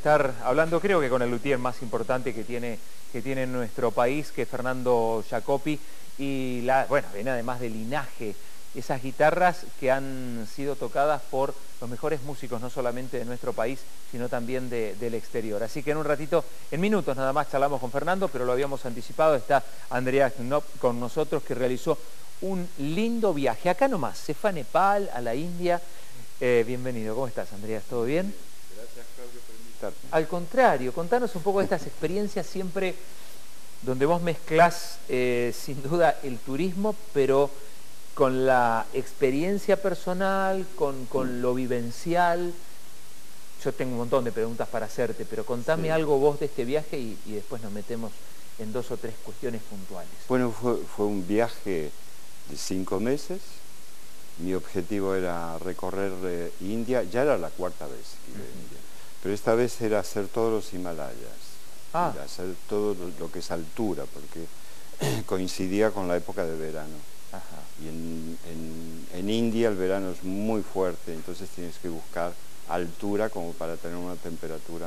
Estar hablando, creo que con el luthier más importante que tiene nuestro país, que es Fernando Jacopi, y bueno, viene además de linaje, esas guitarras que han sido tocadas por los mejores músicos, no solamente de nuestro país, sino también del exterior. Así que en un ratito, en minutos nada más charlamos con Fernando, pero lo habíamos anticipado, está Andrea Knop con nosotros, que realizó un lindo viaje. Acá nomás, se fue a Nepal, a la India. Bienvenido, ¿cómo estás, Andrea? ¿Todo bien? Gracias, Claudio, por invitarme. Al contrario, contanos un poco de estas experiencias siempre donde vos mezclás sin duda el turismo, pero con la experiencia personal, con lo vivencial. Yo tengo un montón de preguntas para hacerte, pero contame algo vos de este viaje y después nos metemos en 2 o 3 cuestiones puntuales. Bueno, fue un viaje de 5 meses. Mi objetivo era recorrer India. Ya era la 4ª vez que iba a India, pero esta vez era hacer todos los Himalayas, hacer todo lo que es altura, porque coincidía con la época de verano. Ajá. Y en India el verano es muy fuerte, entonces tienes que buscar altura como para tener una temperatura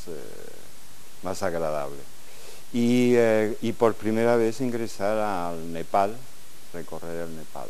más agradable. Y por primera vez ingresar al Nepal, recorrer el Nepal.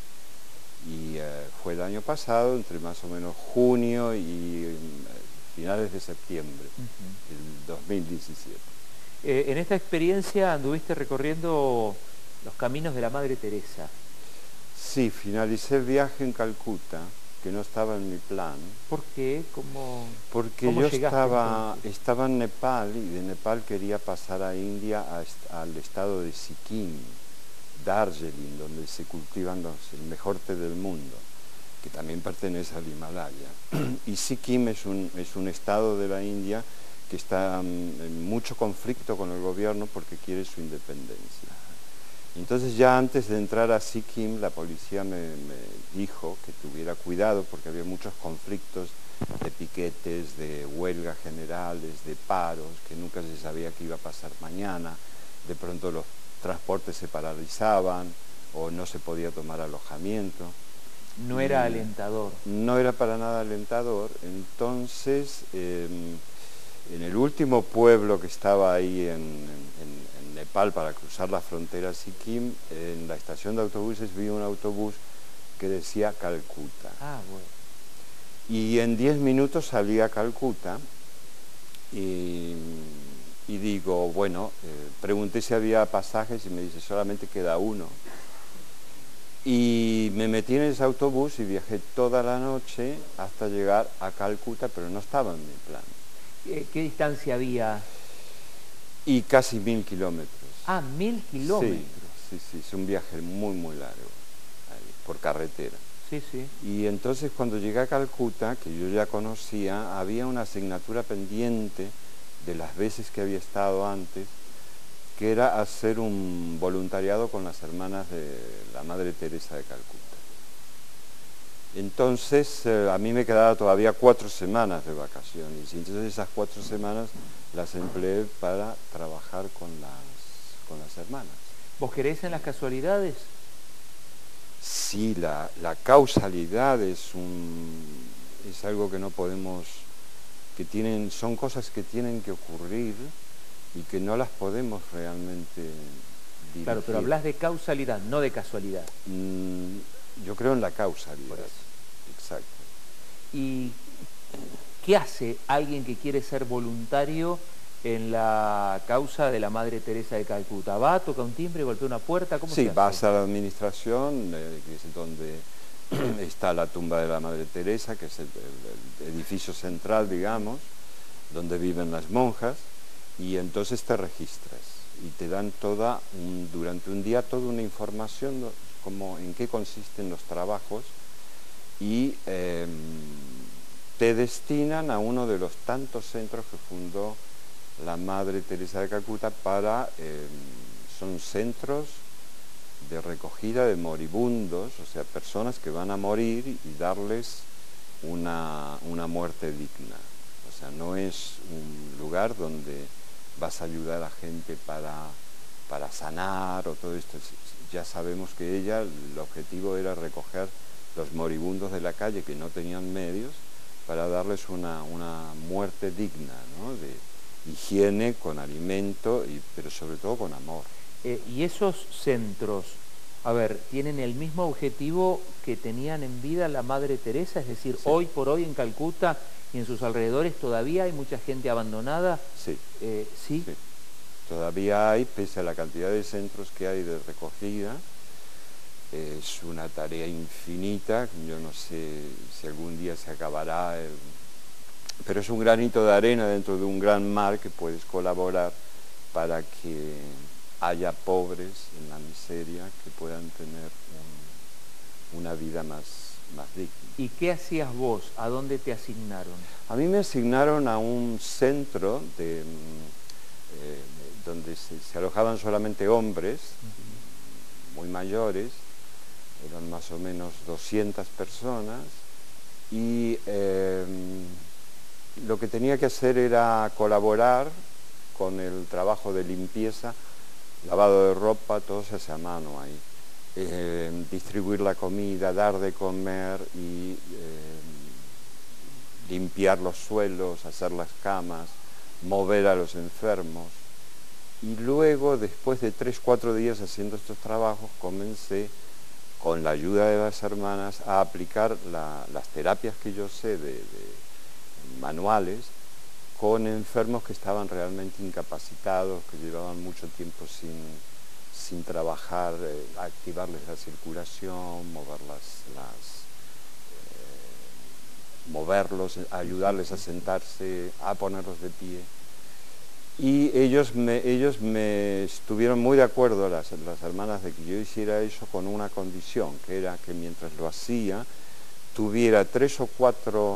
Y fue el año pasado, entre más o menos junio y finales de septiembre del 2017. En esta experiencia anduviste recorriendo los caminos de la Madre Teresa. Sí, finalicé el viaje en Calcuta, que no estaba en mi plan. ¿Por qué? Porque ¿Cómo yo llegaste estaba en Nepal, y de Nepal quería pasar a India, al estado de Sikkim, Darjeeling, donde se cultivan el mejor té del mundo, que también pertenece al Himalaya. Y Sikkim es un estado de la India que está en mucho conflicto con el gobierno porque quiere su independencia. Entonces, ya antes de entrar a Sikkim, la policía me dijo que tuviera cuidado porque había muchos conflictos de piquetes, de huelgas generales, de paros, que nunca se sabía qué iba a pasar mañana. De pronto los transportes se paralizaban o no se podía tomar alojamiento. No era alentador. No era para nada alentador. Entonces, en el último pueblo que estaba ahí en Nepal para cruzar la frontera a Sikkim, en la estación de autobuses vi un autobús que decía Calcuta. Ah, bueno. Y en 10 minutos salí a Calcuta y digo, bueno, pregunté si había pasajes y me dice, solamente queda uno. Y me metí en ese autobús y viajé toda la noche hasta llegar a Calcuta, pero no estaba en mi plan. ¿Qué distancia había? Y casi 1000 kilómetros. Ah, 1000 kilómetros. Sí, es un viaje muy, muy largo, por carretera. Sí, sí. Y entonces cuando llegué a Calcuta, que yo ya conocía, había una asignatura pendiente de las veces que había estado antes, que era hacer un voluntariado con las hermanas de la Madre Teresa de Calcuta. Entonces a mí me quedaba todavía 4 semanas de vacaciones, y entonces esas 4 semanas las empleé para trabajar con las hermanas. ¿Vos creés en las casualidades? Sí, la causalidad es algo que no podemos, son cosas que tienen que ocurrir y que no las podemos realmente dirigir. Claro, pero hablas de causalidad, no de casualidad. Yo creo en la causalidad. Por eso. Exacto. ¿Y qué hace alguien que quiere ser voluntario en la causa de la Madre Teresa de Calcuta? ¿Va, toca un timbre, golpea una puerta? ¿Cómo se hace? Sí, vas a la administración, que es donde está la tumba de la Madre Teresa, que es el edificio central, digamos, donde viven las monjas, y entonces te registras y te dan durante un día toda una información como en qué consisten los trabajos, y te destinan a uno de los tantos centros que fundó la Madre Teresa de Calcuta son centros de recogida de moribundos, o sea, personas que van a morir, y darles una muerte digna. O sea, no es un lugar donde vas a ayudar a gente para sanar o todo esto. Ya sabemos que el objetivo era recoger los moribundos de la calle que no tenían medios para darles una muerte digna, ¿no? De higiene, con alimento, pero sobre todo con amor. Y esos centros, a ver, ¿tienen el mismo objetivo que tenían en vida la Madre Teresa? Es decir, Sí. hoy por hoy en Calcuta y en sus alrededores todavía hay mucha gente abandonada. Sí. ¿Sí? Sí. Todavía hay, pese a la cantidad de centros que hay de recogida. Es una tarea infinita, yo no sé si algún día se acabará, pero es un granito de arena dentro de un gran mar que puedes colaborar para que haya pobres en la miseria que puedan tener una vida más digna. ¿Y qué hacías vos? ¿A dónde te asignaron? A mí me asignaron a un centro donde se alojaban solamente hombres, muy mayores, eran más o menos 200 personas, y lo que tenía que hacer era colaborar con el trabajo de limpieza, lavado de ropa, todo se hace a mano ahí, distribuir la comida, dar de comer y limpiar los suelos, hacer las camas, mover a los enfermos. Y luego, después de 3-4 días haciendo estos trabajos, comencé, con la ayuda de las hermanas, a aplicar las terapias que yo sé de manuales con enfermos que estaban realmente incapacitados, que llevaban mucho tiempo sin trabajar, activarles la circulación, moverlos, ayudarles a sentarse, a ponerlos de pie. Y ellos me estuvieron muy de acuerdo, las hermanas, de que yo hiciera eso con una condición, que era que mientras lo hacía tuviera 3 o 4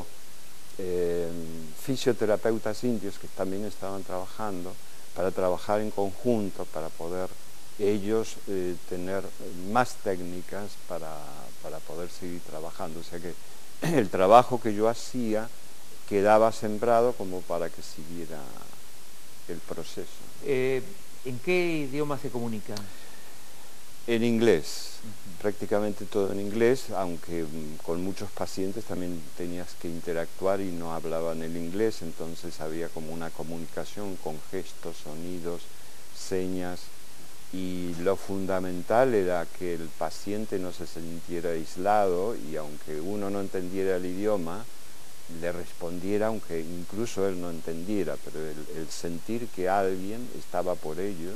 fisioterapeutas indios que también estaban trabajando, para trabajar en conjunto, para poder ellos tener más técnicas para poder seguir trabajando. O sea que el trabajo que yo hacía quedaba sembrado como para que siguiera el proceso. ¿En qué idioma se comunican? En inglés, prácticamente todo en inglés, aunque con muchos pacientes también tenías que interactuar y no hablaban el inglés, entonces había como una comunicación con gestos, sonidos, señas, y lo fundamental era que el paciente no se sintiera aislado y aunque uno no entendiera el idioma, le respondiera, aunque incluso él no entendiera, pero el sentir que alguien estaba por ellos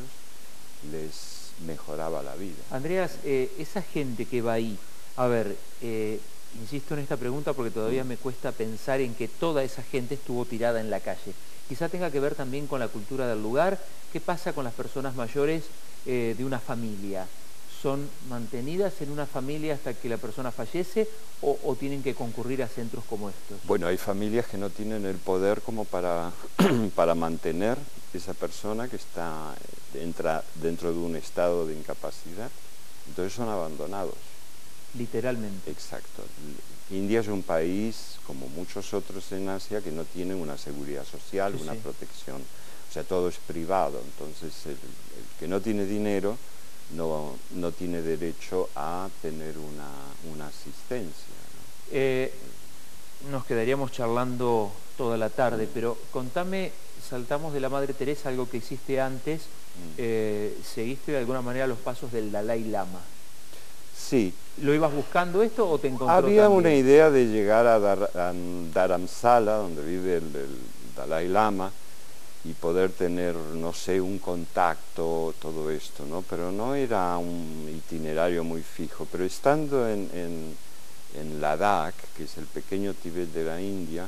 les mejoraba la vida. Andreas, esa gente que va ahí, a ver, insisto en esta pregunta porque todavía me cuesta pensar en que toda esa gente estuvo tirada en la calle. Quizá tenga que ver también con la cultura del lugar. ¿Qué pasa con las personas mayores de una familia? ¿Son mantenidas en una familia hasta que la persona fallece o tienen que concurrir a centros como estos? Bueno, hay familias que no tienen el poder como para mantener esa persona que entra dentro de un estado de incapacidad, entonces son abandonados. Literalmente. Exacto. India es un país, como muchos otros en Asia, que no tiene una seguridad social, Sí, una sí. protección, o sea, todo es privado, entonces el que no tiene dinero no tiene derecho a tener una asistencia, ¿no? Nos quedaríamos charlando toda la tarde, pero contame, saltamos de la Madre Teresa, algo que hiciste antes, ¿seguiste de alguna manera los pasos del Dalai Lama? Sí. ¿Lo ibas buscando esto o te encontró Había también? una idea de llegar a Dharamsala, donde vive el Dalai Lama, y poder tener, no sé, un contacto, todo esto, ¿no? Pero no era un itinerario muy fijo. Pero estando en Ladakh, que es el pequeño Tíbet de la India,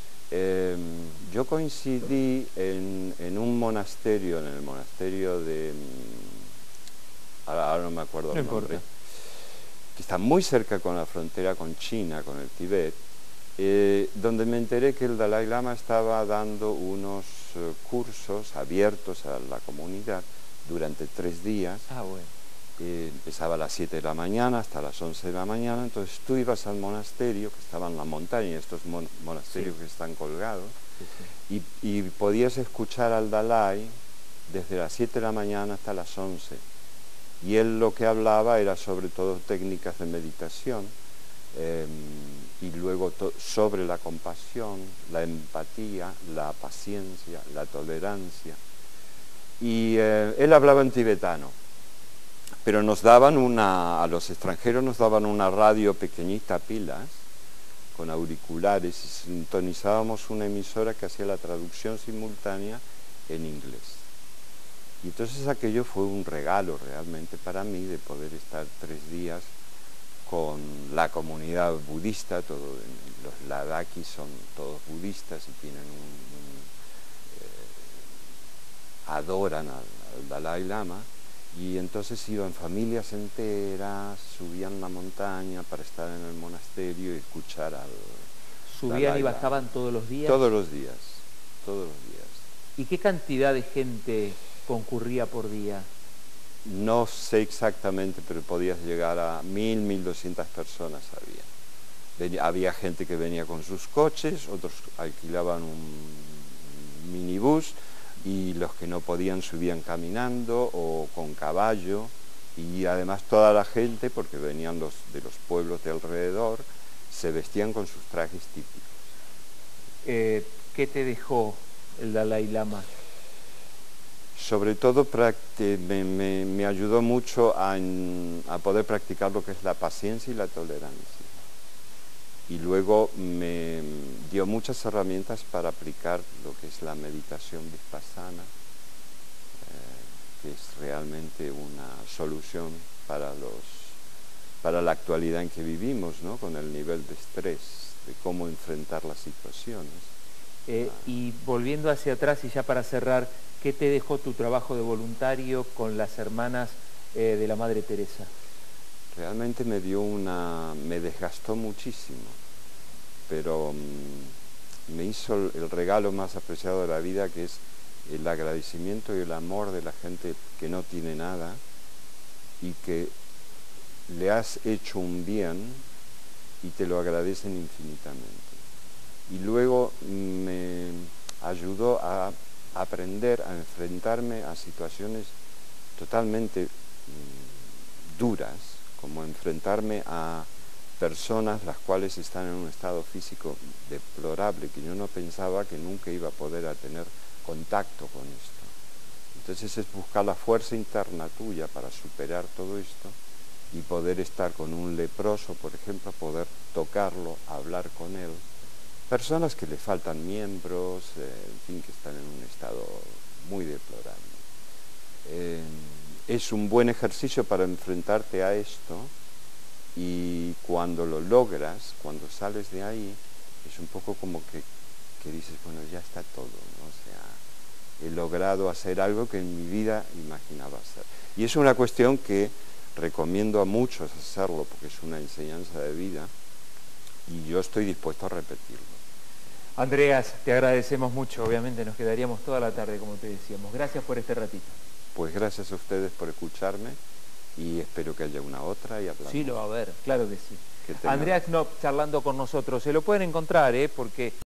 yo coincidí en un monasterio, en el monasterio de... ahora no me acuerdo el nombre, que está muy cerca con la frontera con China, con el Tíbet, donde me enteré que el Dalai Lama estaba dando unos cursos abiertos a la comunidad durante 3 días. Ah, bueno. Empezaba a las 7 de la mañana hasta las 11 de la mañana, entonces tú ibas al monasterio, que estaba en la montaña, estos monasterios que están colgados, y podías escuchar al Dalai desde las 7 de la mañana hasta las 11. Y él lo que hablaba era sobre todo técnicas de meditación, y luego sobre la compasión, la empatía, la paciencia, la tolerancia. Y él hablaba en tibetano, pero nos daban a los extranjeros nos daban una radio pequeñita a pilas, con auriculares, y sintonizábamos una emisora que hacía la traducción simultánea en inglés. Y entonces aquello fue un regalo realmente para mí de poder estar 3 días con la comunidad budista. Los Ladakis son todos budistas y tienen adoran al Dalai Lama, y entonces iban familias enteras, subían la montaña para estar en el monasterio y escuchar al ¿Subían Dalai y Lama. bajaban todos los días? Todos los días, todos los días. ¿Y qué cantidad de gente concurría por día? No sé exactamente, pero podías llegar a 1.000, 1.200 personas había. Había gente que venía con sus coches, otros alquilaban un minibús, y los que no podían subían caminando o con caballo, y además toda la gente, porque venían de los pueblos de alrededor, se vestían con sus trajes típicos. ¿Qué te dejó el Dalai Lama? Sobre todo me ayudó mucho a poder practicar lo que es la paciencia y la tolerancia. Y luego me dio muchas herramientas para aplicar lo que es la meditación vipassana, que es realmente una solución para la actualidad en que vivimos, ¿no? Con el nivel de estrés, de cómo enfrentar las situaciones. Y volviendo hacia atrás y ya para cerrar, ¿qué te dejó tu trabajo de voluntario con las hermanas de la Madre Teresa? Realmente me desgastó muchísimo, pero me hizo el regalo más apreciado de la vida, que es el agradecimiento y el amor de la gente que no tiene nada y que le has hecho un bien y te lo agradecen infinitamente. Y luego me ayudó a aprender a enfrentarme a situaciones totalmente duras, como enfrentarme a personas las cuales están en un estado físico deplorable, que yo no pensaba que nunca iba a poder tener contacto con esto. Entonces es buscar la fuerza interna tuya para superar todo esto y poder estar con un leproso, por ejemplo, poder tocarlo, hablar con él. Personas que le faltan miembros, en fin, que están en un estado muy deplorable. Es un buen ejercicio para enfrentarte a esto, y cuando lo logras, cuando sales de ahí, es un poco como que dices, bueno, ya está todo, ¿no? O sea, he logrado hacer algo que en mi vida imaginaba hacer. Y es una cuestión que recomiendo a muchos hacerlo, porque es una enseñanza de vida, y yo estoy dispuesto a repetirlo. Andreas, te agradecemos mucho, obviamente nos quedaríamos toda la tarde, como te decíamos. Gracias por este ratito. Pues gracias a ustedes por escucharme, y espero que haya una otra y hablamos. Sí, lo va a haber, claro que sí. Andreas Knopp charlando con nosotros, se lo pueden encontrar, porque...